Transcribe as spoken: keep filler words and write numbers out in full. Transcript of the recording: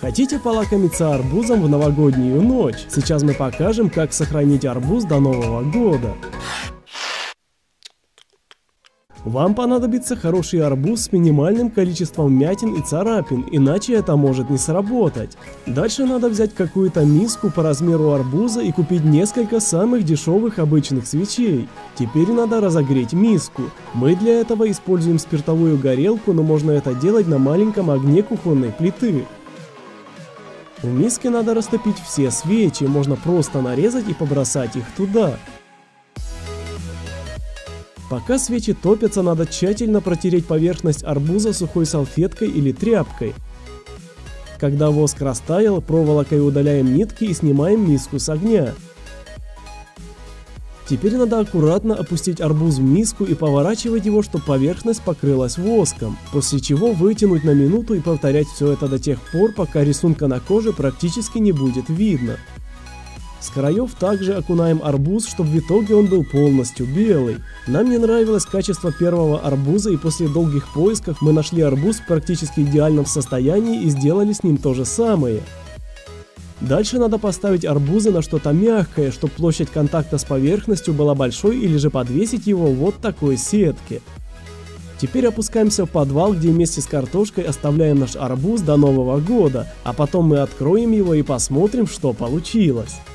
Хотите полакомиться арбузом в новогоднюю ночь? Сейчас мы покажем, как сохранить арбуз до Нового года. Вам понадобится хороший арбуз с минимальным количеством вмятин и царапин, иначе это может не сработать. Дальше надо взять какую-то миску по размеру арбуза и купить несколько самых дешевых обычных свечей. Теперь надо разогреть миску. Мы для этого используем спиртовую горелку, но можно это делать на маленьком огне кухонной плиты. В миске надо растопить все свечи, можно просто нарезать и побросать их туда. Пока свечи топятся, надо тщательно протереть поверхность арбуза сухой салфеткой или тряпкой. Когда воск растаял, проволокой удаляем нитки и снимаем миску с огня. Теперь надо аккуратно опустить арбуз в миску и поворачивать его, чтобы поверхность покрылась воском, после чего вытянуть на минуту и повторять все это до тех пор, пока рисунка на коже практически не будет видно. С краев также окунаем арбуз, чтобы в итоге он был полностью белый. Нам не нравилось качество первого арбуза, и после долгих поисков мы нашли арбуз в практически идеальном состоянии и сделали с ним то же самое. Дальше надо поставить арбузы на что-то мягкое, чтобы площадь контакта с поверхностью была большой, или же подвесить его вот такой сетке. Теперь опускаемся в подвал, где вместе с картошкой оставляем наш арбуз до Нового года, а потом мы откроем его и посмотрим, что получилось.